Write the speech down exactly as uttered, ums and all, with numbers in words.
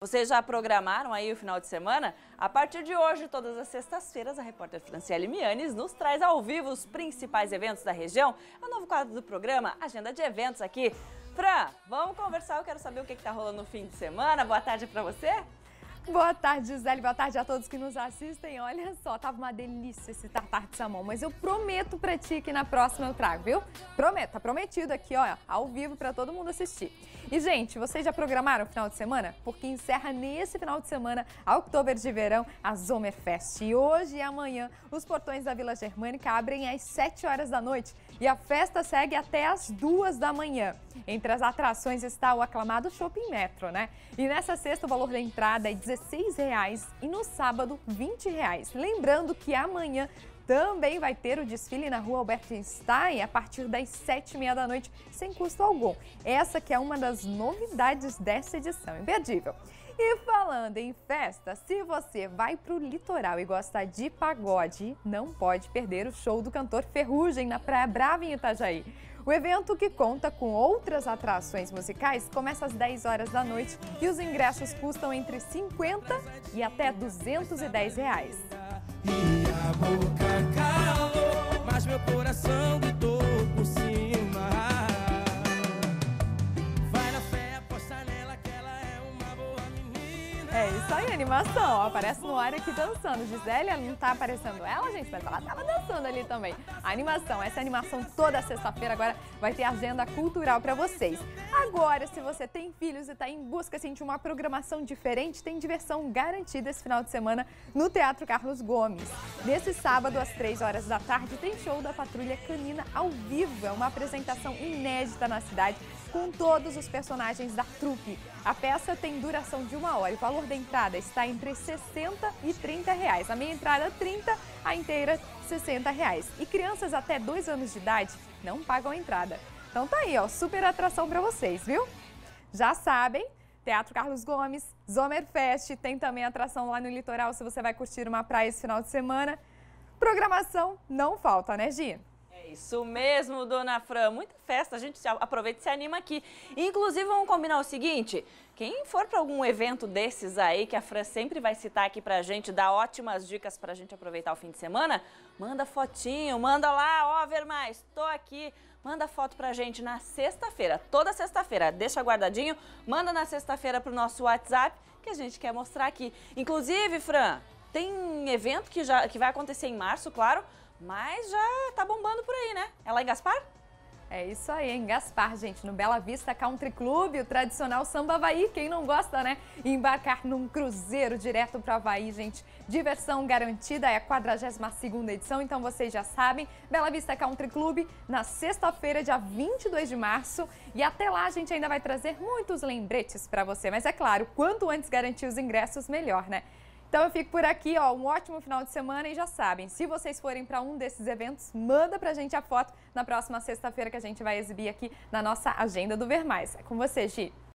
Vocês já programaram aí o final de semana? A partir de hoje, todas as sextas-feiras, a repórter Franciele Mianes nos traz ao vivo os principais eventos da região. É o novo quadro do programa, Agenda de Eventos aqui. Fran, vamos conversar, eu quero saber o que está rolando no fim de semana. Boa tarde para você. Boa tarde, Gisele. Boa tarde a todos que nos assistem. Olha só, tava uma delícia esse tartar de salmão, mas eu prometo pra ti que na próxima eu trago, viu? Prometo, tá prometido aqui, ó, ao vivo pra todo mundo assistir. E, gente, vocês já programaram o final de semana? Porque encerra nesse final de semana a Oktober de Verão, a Sommerfest. E hoje e amanhã, os portões da Vila Germânica abrem às sete horas da noite e a festa segue até às duas da manhã. Entre as atrações está o aclamado Shopping Metro, né? E nessa sexta o valor da entrada é dezesseis reais e no sábado vinte reais. Lembrando que amanhã também vai ter o desfile na rua Albert Einstein a partir das sete e meia da noite, sem custo algum. Essa que é uma das novidades dessa edição, imperdível. E falando em festa, se você vai para o litoral e gosta de pagode, não pode perder o show do cantor Ferrugem na Praia Brava em Itajaí. O evento, que conta com outras atrações musicais, começa às dez horas da noite e os ingressos custam entre cinquenta e até duzentos e dez reais. E a boca calou, mas meu coração gritou por cima. Vai na fé, aposta nela que ela é uma boa menina. É isso aí, animação, ó, aparece no ar aqui dançando. Gisele, não tá aparecendo ela, gente, mas ela tava dançando ali também. A animação, essa animação toda sexta-feira agora vai ter agenda cultural pra vocês. Agora, se você tem filhos e tá em busca assim, de uma programação diferente, tem diversão garantida esse final de semana no Teatro Carlos Gomes. Nesse sábado, às três horas da tarde, tem show da Patrulha Canina ao vivo. É uma apresentação inédita na cidade, com todos os personagens da trupe. A peça tem duração de uma hora e o valor da entrada está entre sessenta e trinta reais. A meia entrada, trinta, a inteira, sessenta reais. E crianças até dois anos de idade não pagam a entrada. Então tá aí, ó, super atração para vocês, viu? Já sabem, Teatro Carlos Gomes, Sommerfest, tem também atração lá no litoral se você vai curtir uma praia esse final de semana. Programação não falta, né, Gi? É isso mesmo, dona Fran. Muita festa, a gente aproveita e se anima aqui. Inclusive, vamos combinar o seguinte, quem for para algum evento desses aí, que a Fran sempre vai citar aqui pra gente, dar ótimas dicas pra gente aproveitar o fim de semana, manda fotinho, manda lá, ó, ver mais, tô aqui. Manda foto pra gente na sexta-feira, toda sexta-feira, deixa guardadinho, manda na sexta-feira pro nosso WhatsApp, que a gente quer mostrar aqui. Inclusive, Fran, tem evento que, já, que vai acontecer em março, claro, mas já tá bombando por aí, né? É lá em Gaspar? É isso aí, em Gaspar, gente, no Bela Vista Country Club, o tradicional Samba Havaí, quem não gosta, né? Embarcar num cruzeiro direto para o Havaí, gente. Diversão garantida, é a quadragésima segunda edição, então vocês já sabem. Bela Vista Country Club, na sexta-feira, dia vinte e dois de março. E até lá a gente ainda vai trazer muitos lembretes para você, mas é claro, quanto antes garantir os ingressos, melhor, né? Então eu fico por aqui, ó, um ótimo final de semana e já sabem, se vocês forem para um desses eventos, manda pra gente a foto na próxima sexta-feira que a gente vai exibir aqui na nossa Agenda do Ver Mais. É com você, Gi.